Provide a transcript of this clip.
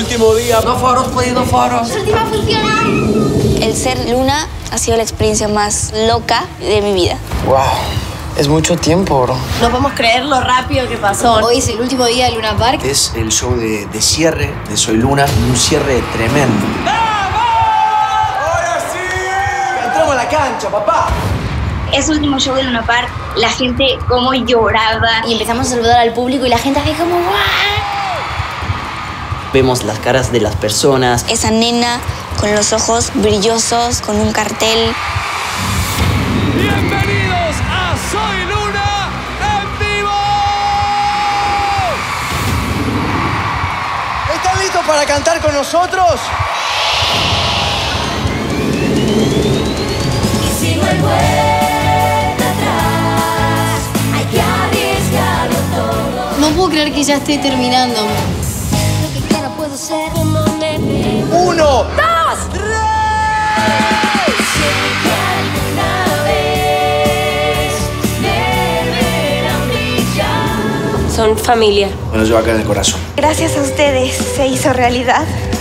último día. Dos foros, pues, dos foros. Última función. El ser Luna ha sido la experiencia más loca de mi vida. Wow, es mucho tiempo, bro. No podemos creer lo rápido que pasó. Hoy es el último día de Luna Park. Es el show de cierre de Soy Luna. Un cierre tremendo. ¡Ahora sí! ¡Entramos a la cancha, papá! Ese último show de Luna Park, la gente como lloraba. Y empezamos a saludar al público y la gente así como ¡guau! Vemos las caras de las personas. Esa nena con los ojos brillosos, con un cartel. ¡Bienvenidos a Soy Luna en vivo! ¿Están listos para cantar con nosotros? No puedo creer que ya esté terminando. ¡Uno! ¡Dos! Son familia. Me lo llevo acá en el corazón. Gracias a ustedes se hizo realidad.